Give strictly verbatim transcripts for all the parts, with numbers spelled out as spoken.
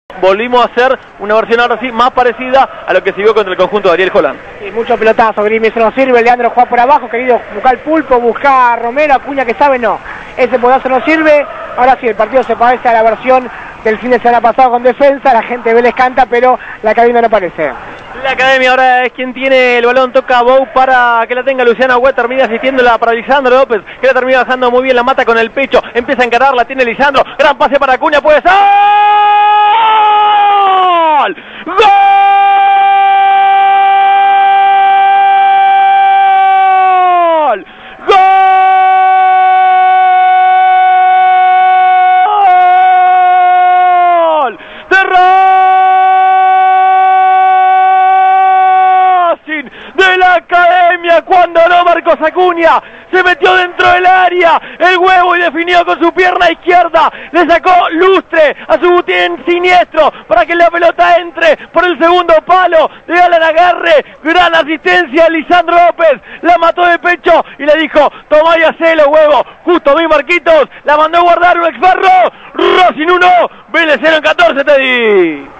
Volvimos a hacer una versión ahora sí más parecida a lo que se vio contra el conjunto de Ariel Holland. Y mucho pelotazo, Grimi, eso no sirve. Leandro juega por abajo, querido buscar el Pulpo, buscar a Romero, Acuña que sabe, no. Ese pedazo no sirve. Ahora sí, el partido se parece a la versión del fin de semana pasado con defensa. La gente de Vélez canta, pero la academia no aparece. La academia ahora es quien tiene el balón, toca a Bou para que la tenga Luciana Agüed, termina asistiéndola para Lisandro López, que la termina bajando muy bien, la mata con el pecho, empieza a encarar, la tiene Lisandro, gran pase para Acuña, puede ser ¡gol! ¡Gol! ¡Gol! ¡De Racing! ¡De la academia! Cuando no, Marcos Acuña se metió dentro del área, el huevo, y definió con su pierna izquierda, le sacó lustre a su butín siniestro para que la pelota entre por el segundo palo de Alan Agarre. Gran asistencia de Lisandro López, la mató de pecho y le dijo, tomá y hacelo, huevo. Justo vi Marquitos, la mandó a guardar un exferro. Racing uno, Vélez cero en catorce, Teddy.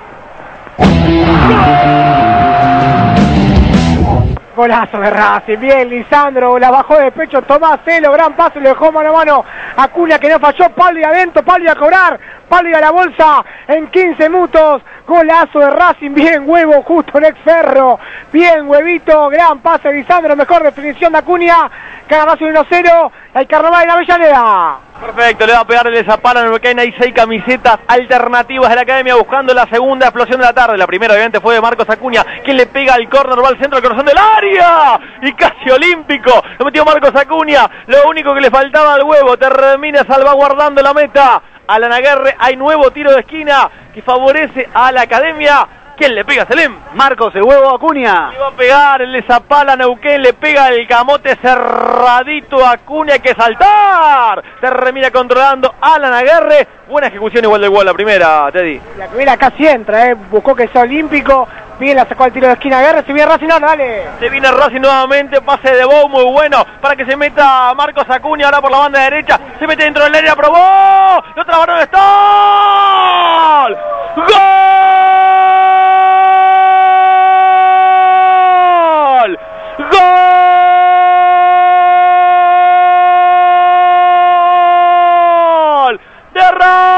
Golazo de Racing, bien Lisandro, la bajó de pecho, Tomás Celo, gran paso, le dejó mano a mano a Acuña que no falló, Pablo y adentro, Pablo a cobrar, Pablo a la bolsa en quince minutos, golazo de Racing, bien huevo, justo en exferro, bien huevito, gran pase de Lisandro, mejor definición de Acuña, gana Racing uno cero, hay carnaval en Avellaneda. Perfecto, le va a pegar el Zapala en el Huracán. Hay seis camisetas alternativas de la academia buscando la segunda explosión de la tarde. La primera obviamente fue de Marcos Acuña, que le pega al córner, va al centro del corazón del área y casi olímpico, lo metió Marcos Acuña. Lo único que le faltaba al huevo, termina salvaguardando la meta. Alan Aguerre, hay nuevo tiro de esquina que favorece a la academia. ¿Quién le pega, Selim? Marcos, el huevo Acuña. Le va a pegar el de Zapala, Neuquén, le pega el camote cerradito a Acuña, hay que saltar. Termina controlando Alan Aguerre. Buena ejecución igual del gol, la primera, Teddy. La primera casi entra, eh. Buscó que sea olímpico. Bien, la sacó al tiro de esquina Aguerre, se viene Racing, no, dale. Se viene Racing nuevamente, pase de Bou muy bueno para que se meta Marcos Acuña ahora por la banda derecha. Se mete dentro del área, probó. La otra varón está. ¡Gol! ¡Gol! ¡De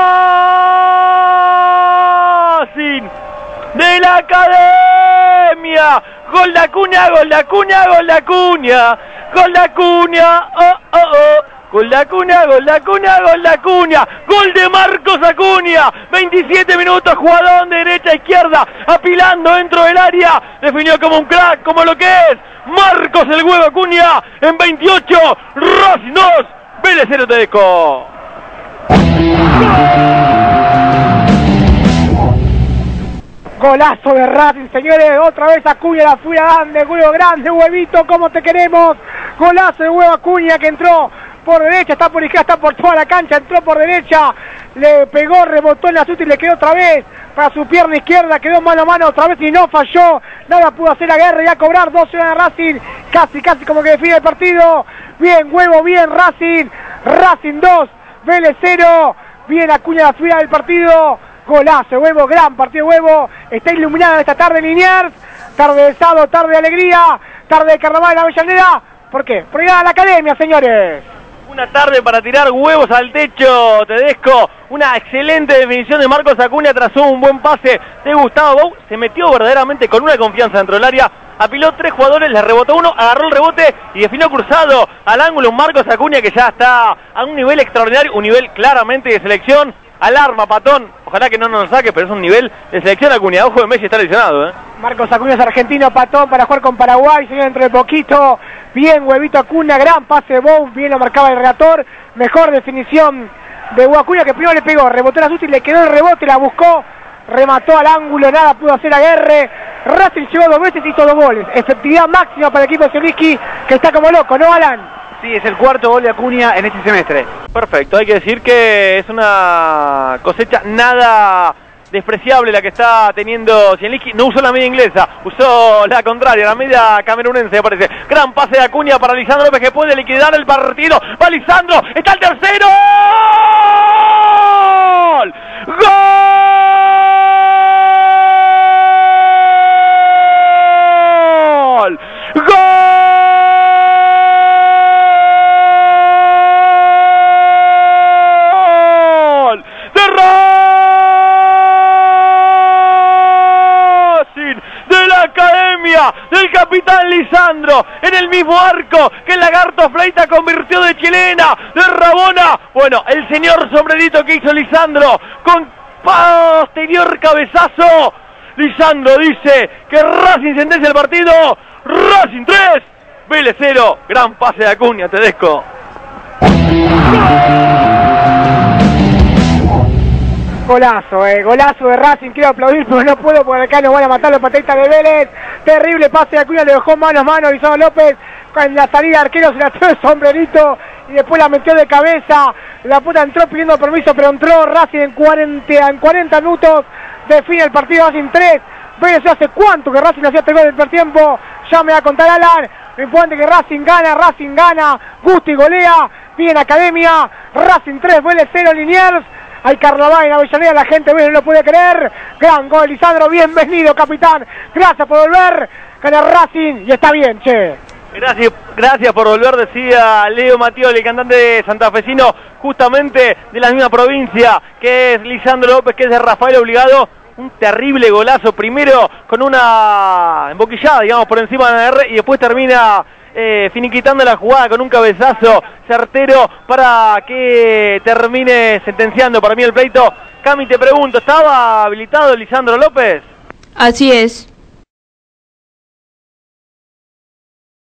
Racing! ¡De la academia! ¡Gol de Acuña, gol de Acuña, gol de Acuña! ¡Gol de Acuña! ¡Oh, oh, oh! Gol de Acuña, gol de Acuña, gol de Acuña, gol de Marcos Acuña, veintisiete minutos, jugadón de derecha a izquierda, apilando dentro del área, definió como un crack, como lo que es, Marcos el huevo Acuña, en veintiocho, Racing dos, Vélez cero, Tedesco. Golazo de Racing, señores, otra vez Acuña, la furia grande, huevo grande, huevito, como te queremos, golazo de huevo Acuña que entró por derecha, está por izquierda, está por toda la cancha, entró por derecha, le pegó, rebotó en la suerte y le quedó otra vez para su pierna izquierda, quedó mano a mano otra vez y no falló, nada pudo hacer Aguerre y a cobrar dos de Racing, casi casi como que define el partido, bien huevo, bien Racing, Racing dos, Vélez cero, bien Acuña la furia del partido, golazo huevo, gran partido huevo, está iluminada esta tarde en Liniers, tarde de sábado, tarde de alegría, tarde de carnaval en Avellaneda, ¿por qué? Porque gana la academia, señores. Una tarde para tirar huevos al techo, Tedesco. Una excelente definición de Marcos Acuña, trazó un buen pase de Gustavo Bou. Se metió verdaderamente con una confianza dentro del área. Apiló tres jugadores, le rebotó uno, agarró el rebote y definió cruzado al ángulo. Marcos Acuña que ya está a un nivel extraordinario, un nivel claramente de selección. Alarma, Patón. Ojalá que no nos saque, pero es un nivel de selección Acuña. Ojo de Messi está lesionado, ¿eh? Marcos Acuña es argentino, Patón, para jugar con Paraguay, señor, dentro de poquito. Bien, huevito Acuña, gran pase de Bou, bien lo marcaba el relator. Mejor definición de Huevo Acuña, que primero le pegó, rebotó la suerte y le quedó el rebote, la buscó, remató al ángulo, nada pudo hacer Aguerre. Racing llegó dos veces y hizo dos goles. Efectividad máxima para el equipo de Zielinski, que está como loco, ¿no, Alan? Sí, es el cuarto gol de Acuña en este semestre. Perfecto, hay que decir que es una cosecha nada despreciable la que está teniendo Zielinski. No usó la media inglesa, usó la contraria, la media camerunense, me parece. Gran pase de Acuña para Lisandro López, que puede liquidar el partido. Va Lisandro, está el tercero. ¡Gol! ¡Gol! capitán Lisandro, en el mismo arco que el Lagarto Fleita convirtió de chilena, de Rabona. Bueno, el señor sombrerito que hizo Lisandro con posterior cabezazo. Lisandro dice que Racing sentencia el partido. Racing tres, Vélez cero. Gran pase de Acuña, Tedesco. Golazo, eh, golazo de Racing, quiero aplaudir, pero no puedo porque acá nos van a matar los pateistas de Vélez. Terrible pase de Acuña, le dejó mano a mano Lisandro López. En la salida de arquero se la tiró el sombrerito y después la metió de cabeza. La puta entró pidiendo permiso, pero entró Racing en cuarenta, en cuarenta minutos. Define el partido Racing tres. Vélez hace cuánto que Racing hacía este gol del primer tiempo. Ya me va a contar Alan. Lo importante es que Racing gana, Racing gana. Gusti golea, bien Academia. Racing tres, Vélez cero, Liniers. Hay carnaval en Avellaneda, la gente no lo puede creer. Gran gol, Lisandro, bienvenido, capitán. Gracias por volver. Gana Racing y está bien, che. Gracias, gracias por volver, decía Leo Mattioli, el cantante santafesino, justamente de la misma provincia, que es Lisandro López, que es de Rafael Obligado. Un terrible golazo, primero con una emboquillada, digamos, por encima de la R, y después termina eh, finiquitando la jugada con un cabezazo certero para que termine sentenciando para mí el pleito. Cami, te pregunto, ¿estaba habilitado Lisandro López? Así es.